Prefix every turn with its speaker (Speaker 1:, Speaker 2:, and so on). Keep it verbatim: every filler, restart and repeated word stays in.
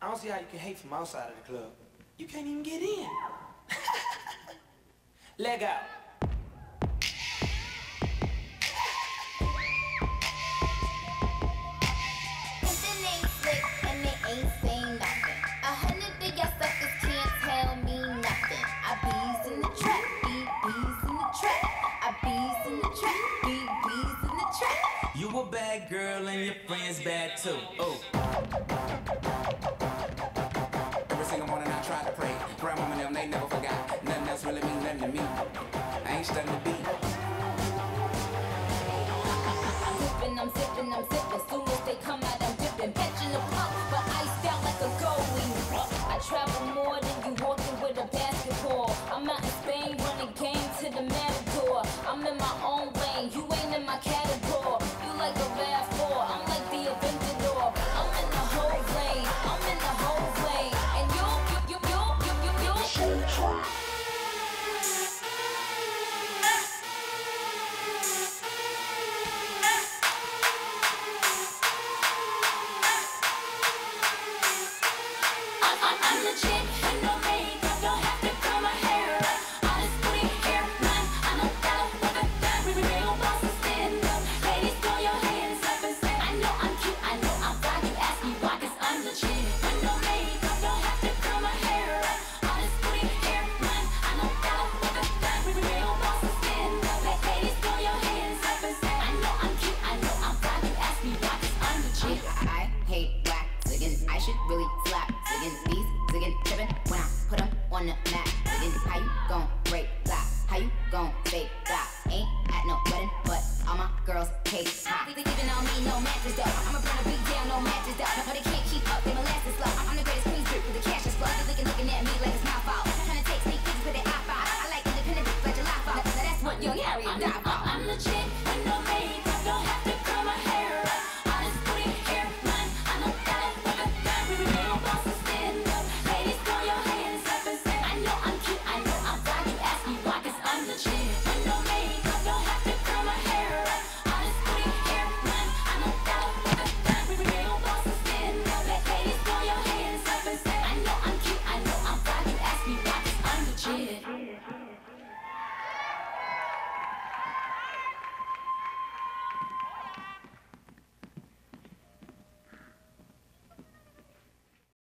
Speaker 1: don't see how you can hate from outside of the club. You can't even get in. Leg out.
Speaker 2: If the name's slick and they ain't saying nothing, a hundred of y'all suckers can't tell me nothing. I bees in the trap, bee bees in the trap. I bees in the trap, bee bees in the trap.
Speaker 3: You a bad girl and your friends bad too. Oh.
Speaker 4: Every single morning I try to pray. Grandma and them, they never forgot. Nothing else really mean nothing to me. I ain't studying the beat.
Speaker 2: I'm sipping, I'm sipping, I'm sipping. Soon as they come out, I'm dipping. Catching the pump, but iced out like a goalie. I travel more than you walking with a basketball. I'm out in Spain, running game to the matador. I'm in my own lane, you ain't in my category. You like a RAV four, I'm like the Aventador. I'm in the whole lane, I'm in the whole lane. And you, you, you, you, you, you, you. I'm legit, and no makeup, don't have to curl my hair up. All this booty, hair, none, I don't gotta work a dime. We real bosses stand up, ladies throw your hands up and say, I know I'm cute, I know I'm fine. You ask me why, cause I'm legit. And no makeup, don't have to curl my hair up. All this booty, hair, none, I don't gotta work a dime. We real bosses stand up, ladies throw your hands up and say, I know I'm cute, I know I'm fine. You ask me why, cause I'm legit. I hate whack ziggin', I should really slap ziggin'. These ziggin' trippin' when I put them on the map. Ziggin', how you gon' break fly? How you gon' fake fly? Ain't at no wedding, but all my girls cake hot. They leaving on me, no mattress though. I'ma burn a beat down, no mattress though. No, they can't keep up, they molasses slow. I'm the greatest queen strip with the cash is flow. They looking, looking at me like it's my fault. Trying to take sneak pictures with their iPhone. I like independent bitches like July fall. Now that's what young Harry and die for.